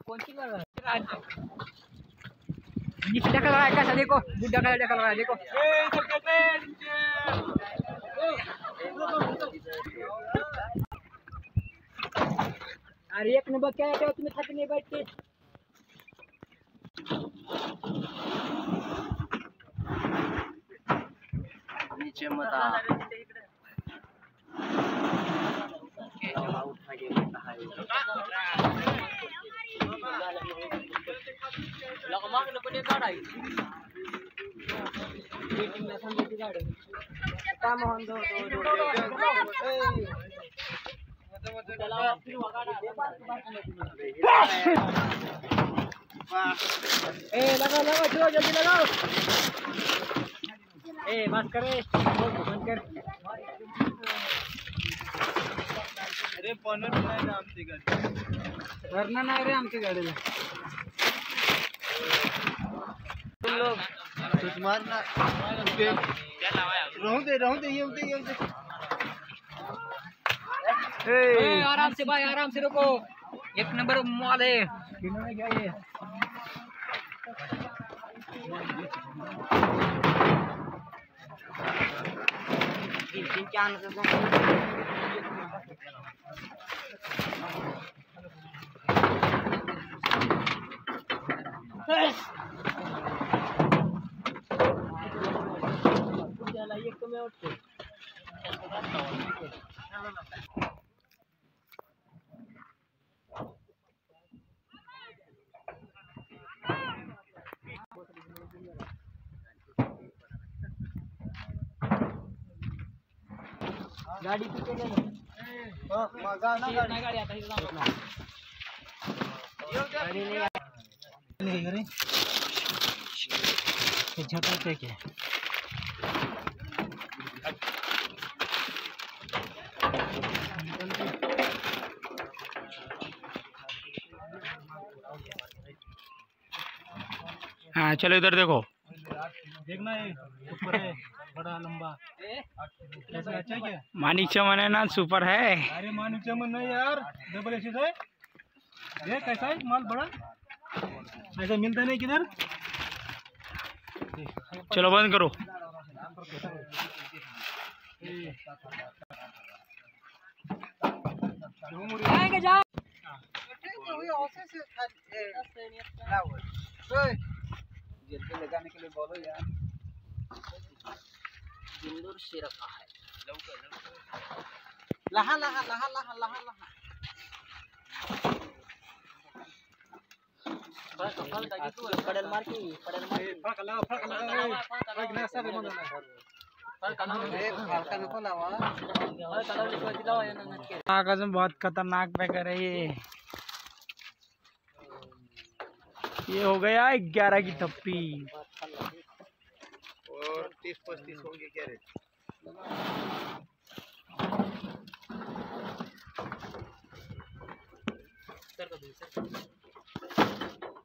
नीचे ढका रहा है कैसा देखो, बुड्ढा का ढका रहा है देखो। अरे एक नंबर क्या है तुम्हें छत नहीं बैठ के नीचे मत आ। लगाओ लगाओ जो जल्दी लगाओ। बस करे बंद कर। अरे पॉनर नाही ना आमची गाडी वरना नाही रे आमची गाडीला। तुम लोग कुछ मारना रहू दे ये आराम से भाई आराम से रुको, एक नंबर माल है। किन्होंने क्या ये गाड़ी पीछे ले लो। गाड़ी आता है गाड़ी नहीं करे झटकते क्या हाँ चलो इधर देखो, देखना है ऊपर है बड़ा लंबा कैसा अच्छा है क्या? मानिक चमन है ना, सुपर है। अरे मानिक चमन नहीं यार, डबल एसिड है। देख कैसा है माल बड़ा, ऐसा मिलता नहीं किधर। चलो बंद करो। आएंगे जाओ। जल्दी लगाने के लिए बोलो यार। जिंदूर से रखा है लहा लहा लहा लहा लहा लहा पड़ल मार की फक ना सब बंद आकाश में बहुत खतरनाक पैकर है ये हो गया 11 की थप्पी और 30-35 होंगे क्या रे।